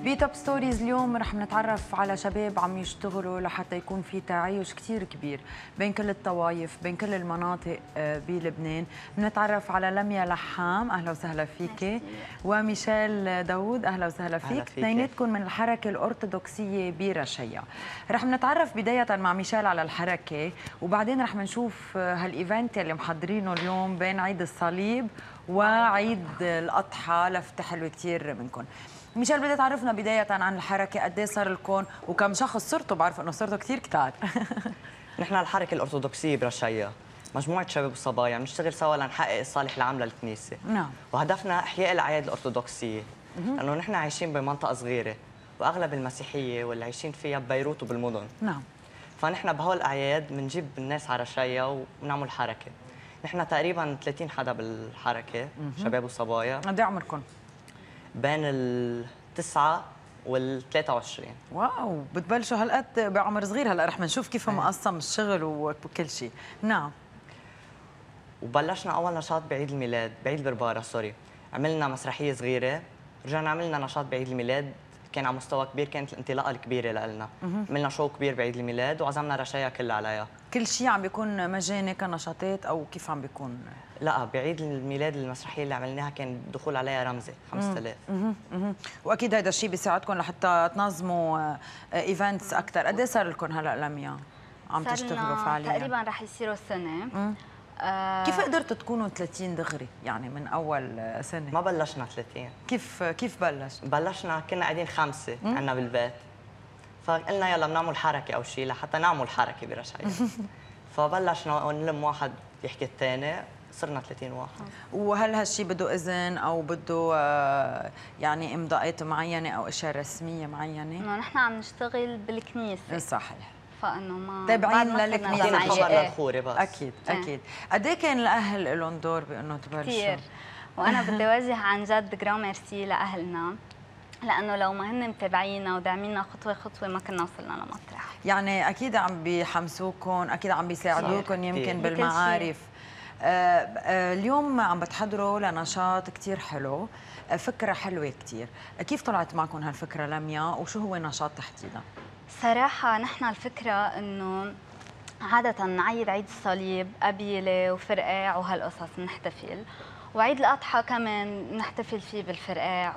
بتوب ستوريز اليوم رح نتعرف على شباب عم يشتغلوا لحتى يكون في تعايش كثير كبير بين كل الطوائف، بين كل المناطق بلبنان. بنتعرف على لميا لحام، اهلا وسهلا فيك، وميشيل داوود، اهلا وسهلا فيك. اثنيناتكم من الحركه الارثوذكسيه برشيا. رح نتعرف بدايه مع ميشيل على الحركه، وبعدين رح نشوف هالايفنت اللي محضرينه اليوم بين عيد الصليب وعيد الاضحى، لفته حلوه كثير منكم. ميشيل، بدي تعرفنا بداية عن الحركة، قد ايه صار لكم وكم شخص صرتوا؟ بعرف انه صرتوا كثير كتار. نحن الحركة الأرثوذكسية برشيا مجموعة شباب وصبايا بنشتغل سوا لنحقق الصالح العام للكنيسة. نعم. وهدفنا إحياء الأعياد الأرثوذكسية، لأنه نحن عايشين بمنطقة صغيرة وأغلب المسيحية واللي عايشين فيها ببيروت وبالمدن. نعم. فنحن بهول الأعياد بنجيب الناس على رشيا وبنعمل حركة. نحن تقريبا 30 حدا بالحركة، شباب وصبايا. قد ايه عمركم؟ بين التسعة وال23. واو، بتبلشوا هالقد بعمر صغير. هلا رح نشوف كيف مقسم الشغل وكل شيء. نعم. وبلشنا اول نشاط بعيد الميلاد، بعيد بربارة سوري. عملنا مسرحيه صغيره، رجعنا عملنا نشاط بعيد الميلاد كان على مستوى كبير، كانت الانطلاقه الكبيره لنا. عملنا شو كبير بعيد الميلاد وعزمنا رشايا كلها عليها. كل شيء عم بيكون مجاني كنشاطات او كيف عم بيكون؟ لا، بعيد الميلاد المسرحيه اللي عملناها كان الدخول عليها رمزي 5000. واكيد هذا الشيء بيساعدكم لحتى تنظموا ايفنتس اكثر. قد ايه صار لكم هلا لميا عم تشتغلوا فعليا؟ تقريبا رح يصيروا سنه. كيف قدرتوا تكونوا 30 دغري يعني من اول سنه؟ ما بلشنا 30. كيف بلش؟ بلشنا كنا قاعدين 5 عندنا بالبيت، فقلنا يلا بنعمل حركه او شيء لحتى نعمل حركه برشايا. فبلشنا نلم واحد يحكي الثاني، صرنا 30 واحد. وهل هالشيء بده اذن او بده يعني امضاءات معينه او اشياء رسميه معينه؟ نحن عم نشتغل بالكنيسه. صحيح. فانه ما تابعين للكنيسه للخوري بس. اكيد. قد ايه كان الاهل لهم دور بانه تبلشوا؟ كثير. وانا بدي اوجه عن جد جرام ميرسي لاهلنا، لانه لو ما هن متابعينا وداعمينا خطوه خطوه ما كنا وصلنا لمطرح. يعني اكيد عم بيحمسوكم، اكيد عم بيساعدوكم يمكن بالمعارف. اليوم عم بتحضروا لنشاط كثير حلو، فكره حلوه كثير. كيف طلعت معكم هالفكره لميا، وشو هو النشاط تحديدا؟ صراحه نحن الفكره انه عاده نعيد عيد الصليب قبيله وفرقاع وهالقصص نحتفل، وعيد الاضحى كمان نحتفل فيه بالفرقاع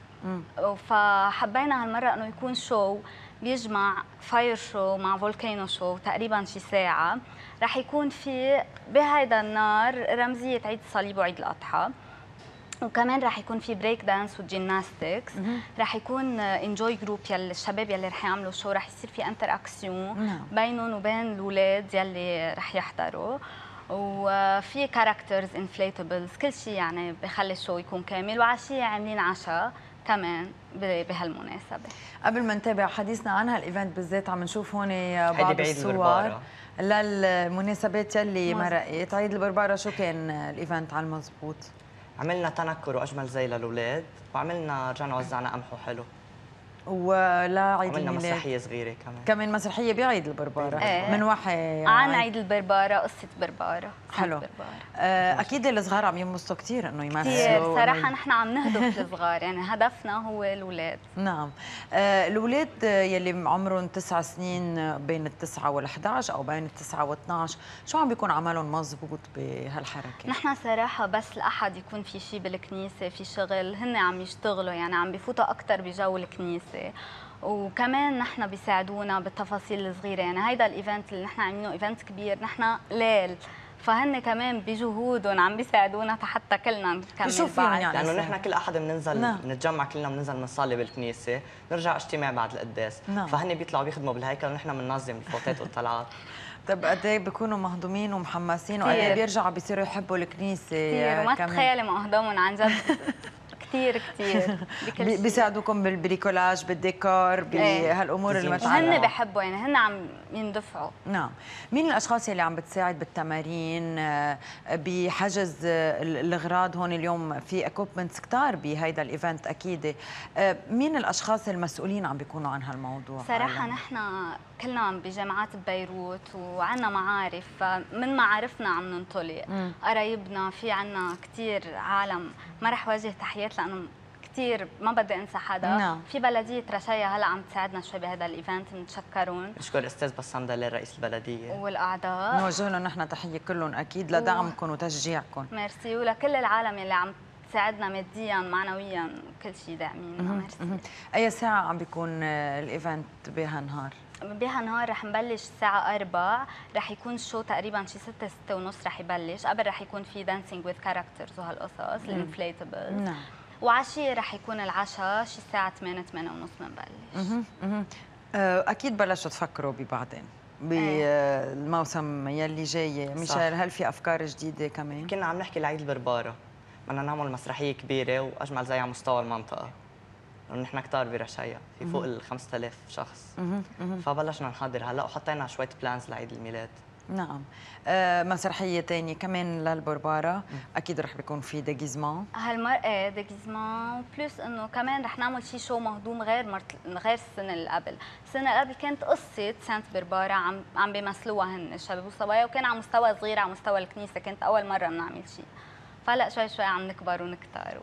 فحبينا هالمره انه يكون شو بيجمع فاير شو مع فولكانو شو تقريبا شي ساعه. رح يكون في بهيدا النار رمزيه عيد الصليب وعيد الاضحى، وكمان رح يكون في بريك دانس وجيمناستكس. رح يكون انجوي جروب يلي الشباب يلي رح يعملوا شو، رح يصير في انتر اكسيون بينهم وبين الاولاد يلي رح يحضروا، وفي كاركترز انفليتبلز، كل شيء يعني بخلي الشو يكون كامل. وعشيه عاملين عشاء كمان بهالمناسبه. قبل ما نتابع حديثنا عن هالايفنت بالذات، عم نشوف هون بعض الصور للمناسبات يلي مرقت. عيد البربارة شو كان الايفنت على المضبوط؟ عملنا تنكر واجمل زي للاولاد، وعملنا رجعنا وزعنا قمح حلو. ولا عيد عملنا الميلاد مسرحيه صغيره كمان مسرحيه بعيد البربارة. من وحي عن عيد البربارة، قصة بربارة. حلو. اكيد الصغار عم ينبسطوا كثير انه يمارسوا كثير صراحه. نحن عم نهدف الصغار، يعني هدفنا هو الاولاد. نعم. الاولاد يلي عمرهم 9 سنين، بين ال9 وال11 او بين ال9 وال12، شو عم بيكون عملهم مضبوط بهالحركه؟ نحن صراحه بس الاحد يكون في شيء بالكنيسه، في شغل، هن عم يشتغلوا يعني عم بفوتوا اكثر بجو الكنيسه. وكمان نحن بيساعدونا بالتفاصيل الصغيره، يعني هيدا الايفنت اللي نحن عاملينه ايفنت كبير، نحن ليل، فهن كمان بجهودهم عم بيساعدونا حتى كلنا نكمل بعض. يعني لانه نحن كل احد بننزل بنتجمع كلنا، بننزل بنصلي بالكنيسه، نرجع اجتماع بعد القداس. فهن بيطلعوا بيخدموا بالهيكل ونحن بننظم الفوتات والطلعات. طيب قد ايه بيكونوا مهضومين ومحمسين، وقد ايه بيرجعوا بيصيروا يحبوا الكنيسه كثير، وما تتخيلي مقدمهم عن جد كثير بيساعدوكم بالبريكولاج، بالديكور، بهالامور المتعلقه. وهن بحبوا، يعني هن عم يندفعوا. نعم. مين الاشخاص اللي عم بتساعد بالتمارين، بحجز الاغراض؟ هون اليوم في اكوبمنتس كتار بهيدا الايفنت اكيد. مين الاشخاص المسؤولين عم بيكونوا عن هالموضوع؟ صراحه نحن كلنا بجامعات ببيروت وعنا معارف، فمن معارفنا عم ننطلق. قرايبنا، في عنا كثير عالم ما رح واجه تحيات لانه كثير ما بدي انسى حدا. نعم. في بلديه رشايا هلا عم تساعدنا شوي بهذا الايفنت، بنتشكرون. نشكر استاذ بسام دلال رئيس البلديه والاعضاء نوجه لهم نحن تحيه كلهم اكيد لدعمكم وتشجيعكم. ميرسي، ولكل العالم اللي عم تساعدنا ماديا معنويا كل شيء داعمين. ميرسي. اي ساعه عم بيكون الايفنت بهالنهار؟ بهالنهار رح نبلش الساعة 4، رح يكون الشو تقريبا شي 6:30 رح يبلش. قبل رح يكون في دانسينج وذ كاركترز وهالقصص الانفليتبل. نعم. وعشية رح يكون العشاء شي الساعة 8:30 بنبلش. اكيد بلشوا تفكروا ببعدين بالموسم يلي جاي. ميشيل، هل في افكار جديده كمان؟ كنا عم نحكي لعيد البرباره، بدنا نعمل مسرحيه كبيره واجمل زي على مستوى المنطقه، لانه نحن كتار برشايا، في فوق ال 5000 شخص. فبلشنا نحضر هلا وحطينا شويه بلانز لعيد الميلاد. نعم. مسرحيه ثانيه كمان للبرباره، اكيد رح بيكون في ديجيزمون. هالمرة ديجيزمون بلس انه كمان رح نعمل شي شو مهضوم غير السنه اللي قبل. السنه اللي قبل كانت قصه سانت برباره عم بيمثلوها هن الشباب والصبايا، وكان على مستوى صغير على مستوى الكنيسه، كانت اول مره بنعمل شيء. فهلا شوي شوي عم نكبر ونكتر.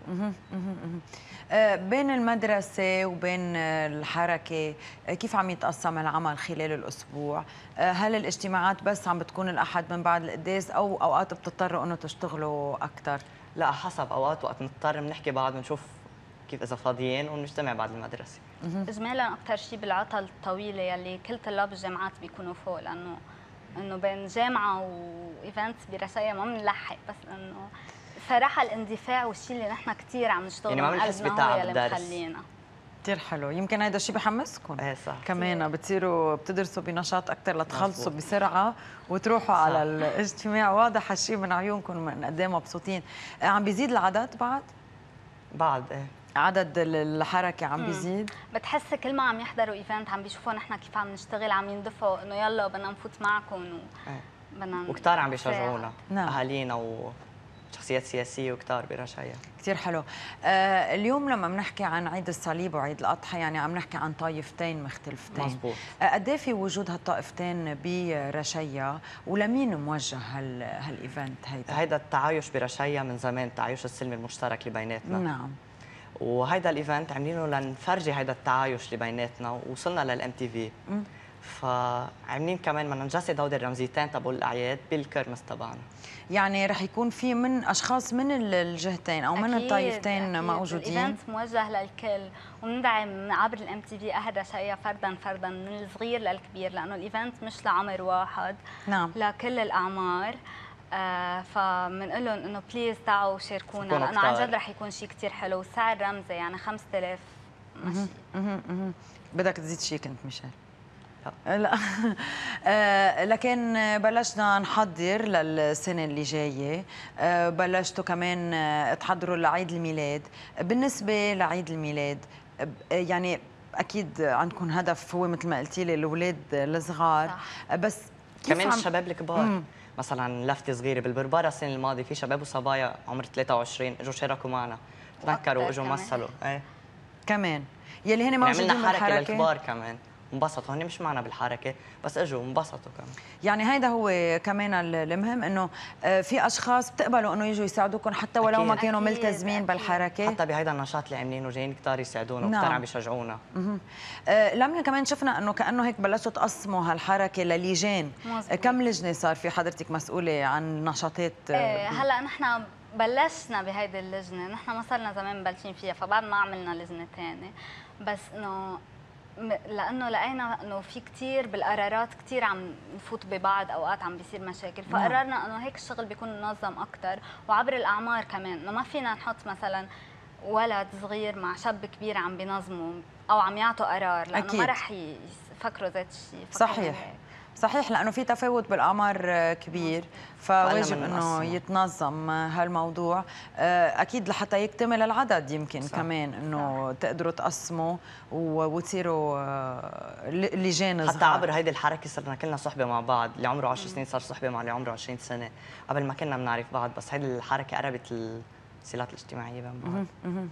بين المدرسة وبين الحركة كيف عم يتقسم العمل خلال الأسبوع؟ هل الاجتماعات بس عم بتكون الأحد من بعد القداس أو أوقات بتضطروا أنه تشتغلوا أكثر؟ لا، حسب اوقات، وقت نضطر بنحكي بعض بنشوف كيف اذا فاضيين ونجتمع بعد المدرسه. اجمالا اكثر شيء بالعطل الطويله يلي كل طلاب الجامعات بيكونوا فوق، لانه بين جامعه وايفنت برشايا ما بنلحق، بس انه صراحه الاندفاع والشيء اللي نحن كثير عم نشتغل يعني ما بنحس بتعب الدرس. مخلينا كثير حلو. يمكن هذا الشيء بحمسكم. ايه صح. كمان بتصيروا بتدرسوا بنشاط اكثر لتخلصوا بسرعه وتروحوا على الاجتماع. واضح هالشيء من عيونكم، من قد ايه مبسوطين. عم بيزيد العدد بعد ايه عدد الحركه عم بيزيد. بتحس كل ما عم يحضروا ايفنت عم بيشوفوا نحن كيف عم نشتغل، عم يندفعوا انه يلا بدنا نفوت معكم بدنا وكتار عم بيشجعونا. نعم. اهالينا وشخصيات سياسيه وكتار برشايا. كثير حلو. اليوم لما بنحكي عن عيد الصليب وعيد الاضحى يعني عم نحكي عن طائفتين مختلفتين. مزبوط. قد ايه في وجود هالطائفتين برشايا ولمين موجه هالايفنت هيدا التعايش برشايا من زمان، التعايش السلمي المشترك اللي بيناتنا. نعم. وهيدا الايفنت عاملينه لنفرجي هيدا التعايش اللي بيناتنا، ووصلنا للام تي في. فعاملين كمان بدنا نجسد هودي الرمزيتين تبع الاعياد بالكرمس تبعنا. يعني رح يكون في من اشخاص من الجهتين او من الطائفتين أكيد. موجودين. الايفنت موجه للكل، وبندعم عبر الام تي في اهل رشايا فردا فردا من الصغير للكبير، لانه الايفنت مش لعمر واحد. نعم. لكل الاعمار. فبنقول لهم انه بليز تعوا شاركونا، لانه عن جد رح يكون شيء كثير حلو. والسعر رمزي يعني 5000 ماشي. بدك تزيد شيء كنت ميشيل؟ لا. لكن بلشنا نحضر للسنة اللي جاية. بلشتوا كمان تحضروا لعيد الميلاد. بالنسبة لعيد الميلاد يعني أكيد عندكم هدف هو مثل ما قلتي لي الأولاد الصغار، بس كمان الشباب الكبار. مثلا لفتة صغيرة بالبربارة السنة الماضية في شباب وصبايا عمر 23 اجوا شاركوا معنا، تنكروا واجوا مثلوا. ايه كمان يلي هن موجودين عملنا حركة بالحركة للكبار كمان، انبسطوا. هن مش معنا بالحركه بس اجوا انبسطوا كمان. يعني هيدا هو كمان المهم، انه في اشخاص بتقبلوا انه يجوا يساعدوكم حتى ولو أكيد. ما كانوا أكيد. ملتزمين أكيد. بالحركه. حتى بهيدا النشاط اللي عاملينه جايين كتار يساعدونا وكتار عم بيشجعونا. لميا كمان شفنا انه كانه هيك بلشتوا تقسموا هالحركه للجان. كم لجنه صار في حضرتك مسؤوله عن نشاطات؟ هلا نحن بلشنا بهيدي اللجنه، نحن ما صرنا زمان مبلشين فيها، فبعد ما عملنا لجنه ثانيه، بس انه لانه لقينا انه في كثير بالقرارات كثير عم نفوت ببعض، اوقات عم بيصير مشاكل، فقررنا انه هيك الشغل بيكون منظم اكثر وعبر الاعمار كمان، انه ما فينا نحط مثلا ولد صغير مع شاب كبير عم بينظموا او عم يعطوا قرار، لانه أكيد. ما رح يفكروا ذات الشيء. صحيح لانه في تفاوت بالاعمار كبير، فواجب انه يتنظم هالموضوع. اكيد لحتى يكتمل العدد يمكن صح. كمان انه تقدروا تقسموا وتصيروا لجان صغار. حتى عبر هيدي الحركه صرنا كلنا صحبه مع بعض، اللي عمره 10 سنين صار صحبه مع اللي عمره 20 سنه، قبل ما كنا بنعرف بعض، بس هيدي الحركه قربت الصلات الاجتماعيه بين بعض.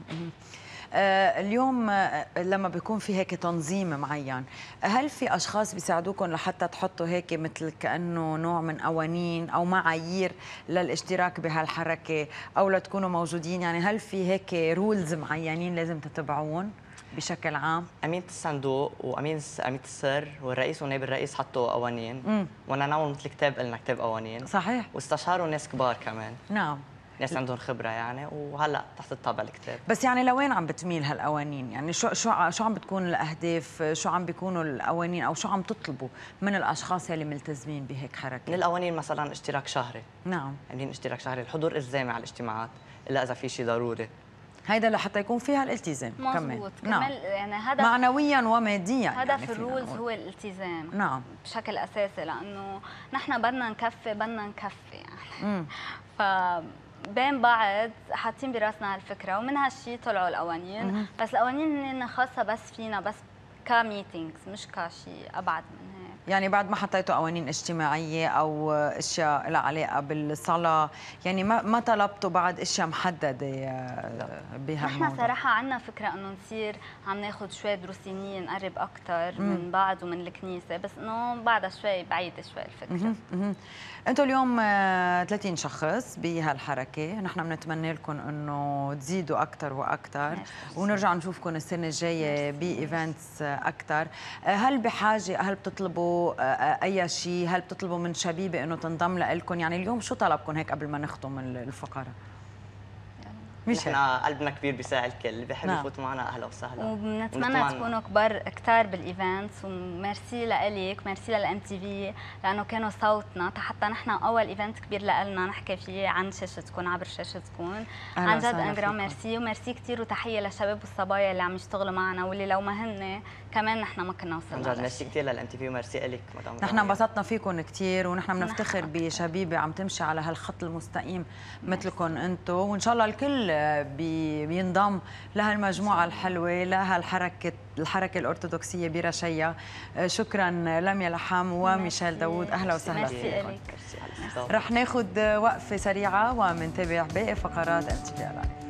اليوم لما بيكون في هيك تنظيم معين، هل في اشخاص بيساعدوكم لحتى تحطوا هيك مثل كانه نوع من قوانين او معايير للاشتراك بهالحركه او لتكونوا موجودين؟ يعني هل في هيك رولز معينين لازم تتبعون بشكل عام؟ امينه الصندوق امينه السر والرئيس ونائب الرئيس حطوا قوانين، وانا نعمل مثل كتاب لنا كتاب قوانين. صحيح. واستشاروا ناس كبار كمان. نعم. ناس عندهم خبره يعني، وهلا تحت الطابع الكتاب. بس يعني لوين عم بتميل هالقوانين؟ يعني شو عم بتكون الاهداف؟ شو عم بيكونوا القوانين او شو عم تطلبوا من الاشخاص اللي ملتزمين بهيك حركه؟ من القوانين مثلا اشتراك شهري. نعم. عاملين اشتراك شهري، الحضور الزامي على الاجتماعات الا اذا في شيء ضروري. هيدا لحتى يكون فيها الالتزام. مزبوط. نعم. يعني هدف معنويا وماديا. هدف يعني الرولز هو الالتزام. نعم. بشكل اساسي، لانه نحن بدنا نكفي يعني. ف بين بعض حاطين براسنا هالفكره، ومن هالشيء طلعوا القوانين. بس القوانين هن خاصه بس فينا، بس كميتينجز، مش كشيء ابعد من هيك. يعني بعد ما حطيتوا قوانين اجتماعيه او اشياء لها علاقه بالصلاه، يعني ما طلبتوا بعد اشياء محدده بهالموضوع؟ نحن صراحه عندنا فكره انه نصير عم ناخذ شوي دروس دينيه، نقرب اكثر من بعض ومن الكنيسه، بس انه بعدها شوي بعيده شوي الفكره. انتم اليوم 30 شخص بهالحركه، نحن بنتمنى لكم انه تزيدوا اكثر واكثر، ونرجع نشوفكم السنه الجايه بايفنتس اكثر. هل بتطلبوا اي شيء؟ هل بتطلبوا من شبيبه انه تنضم لكم؟ يعني اليوم شو طلبكم هيك قبل ما نختم الفقره؟ نحن قلبنا كبير بيساعد الكل، اللي بيحب يفوت معنا اهلا وسهلا. وبنتمنى تكونوا كتار بالايفنتس، وميرسي لك، ميرسي للام تي في، لانه كانوا صوتنا حتى نحن اول ايفنت كبير لنا نحكي فيه عن شاشتكم، عبر شاشتكم. عن جد انجرام ميرسي، وميرسي كثير، وتحيه للشباب والصبايا اللي عم يشتغلوا معنا، واللي لو ما هن كمان نحن ما كنا وصلنا. عن جد ميرسي كثير للام تي في، وميرسي لك مدام. نحن انبسطنا فيكم كثير، ونحن بنفتخر بشبيبه عم تمشي على هالخط المستقيم مثلكم انتم، وان شاء الله الكل بينضم لهالمجموعه الحلوه، الحركه الارثوذكسيه برشيا. شكرا لميا لحام وميشيل داوود، اهلا وسهلا. ميرسي لك. رح ناخذ وقفه سريعه ومنتابع باقي فقرات MTV Live.